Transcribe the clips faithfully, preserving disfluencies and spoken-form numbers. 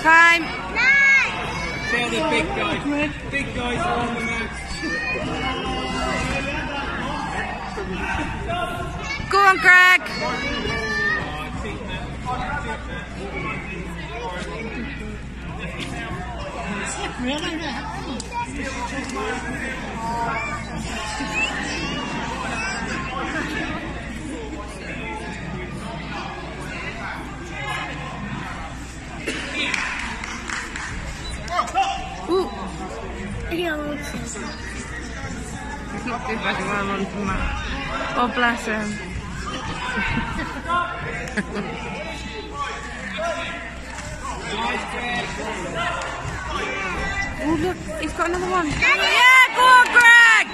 Time. Tell the big guys. Big guys are on the move. Go on, Greg. Ooh. Oh, bless him. Oh, look, he's got another one. Yeah, go on, Greg!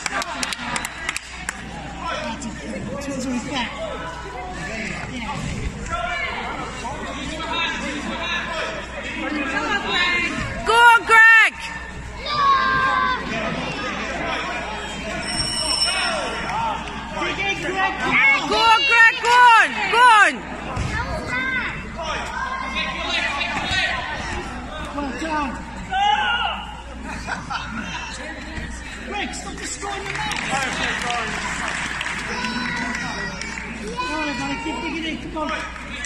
Go on, Greg! Go on, Greg, go on! Go on! Well done. Greg, stop destroying the map. Alright, buddy, keep digging in, come on.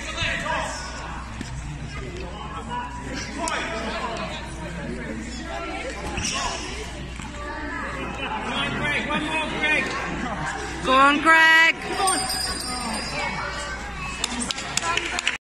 One more, Greg. Go on, Greg! Come on.